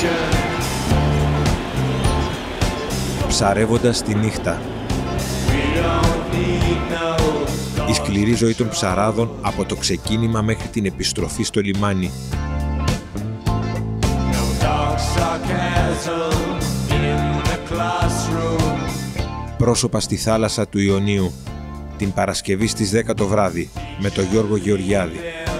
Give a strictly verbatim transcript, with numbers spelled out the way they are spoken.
Ψαρεύοντας τη νύχτα. Η σκληρή ζωή των ψαράδων από το ξεκίνημα μέχρι την επιστροφή στο λιμάνι. Πρόσωπα στη θάλασσα του Ιωνίου, την Παρασκευή στις δέκα το βράδυ, με τον Γιώργο Γεωργιάδη.